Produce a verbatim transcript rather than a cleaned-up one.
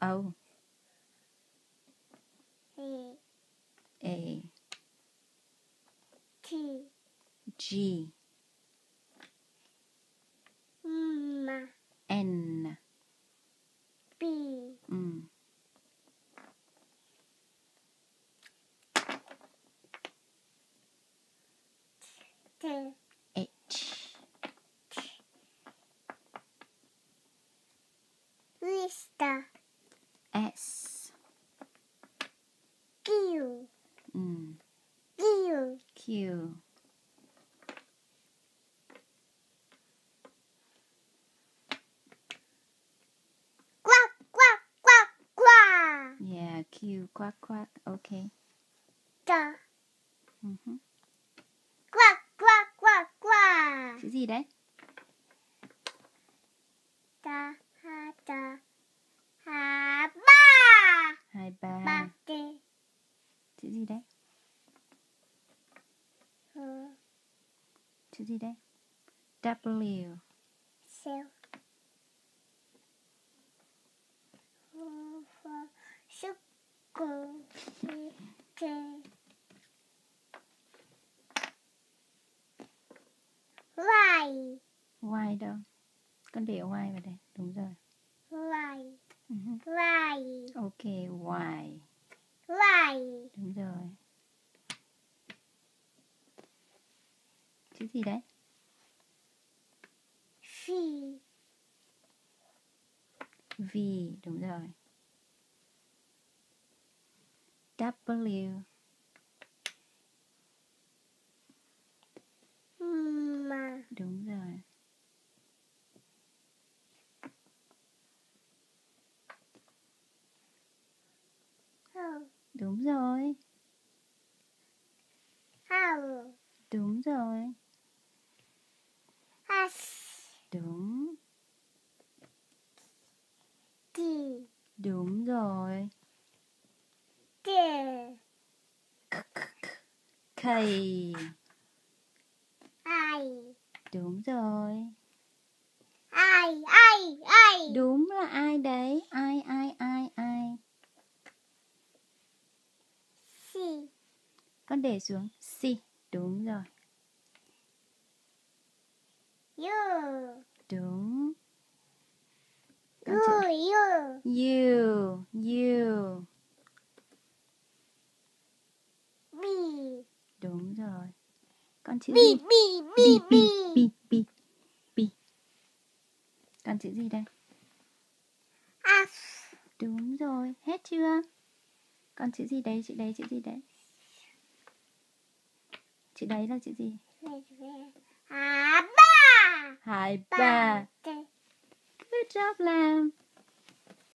O. A. A. T. G. M. N. B. Ừ. T. H. Vista. S. Q. Ừ. Q. Q. Quack, quack, quack, quack. Yeah, Q. Quack, quack. Okay. T. Uh-huh. Quack, quack, quack, quack. Chữ gì đấy? Ta, ha, ta, ha, ba. Hai ba. Ba, t. Chữ gì đấy? H. Chữ gì đấy? W. Siêu. Sức cùng t. Y. Y đâu? Con để Y vào đây. Đúng rồi. Y. Uh-huh. Y. Ok, Y. Y. Đúng rồi. Chữ gì đấy? V. V. Đúng rồi. W. M. Đúng rồi. H. Đúng rồi. H. Đúng rồi. S. Đúng. T. Đúng rồi. T. K. I. Đúng rồi. I. I. I. Đúng là ai đấy? Ai, ai, ai, ai. C. Con để xuống. C. Đúng rồi. U. Đúng. Con U. chữ U. U. U. B. Đúng rồi. Con chữ B. gì? B. B. B. B. B. B. B. B. Con chữ gì đây? F. Đúng rồi. Hết chưa? Con chữ gì đấy? Chữ đấy, chữ gì đấy? Chữ đấy là chữ gì? Hà ba. Hai ba. Good job, Lam.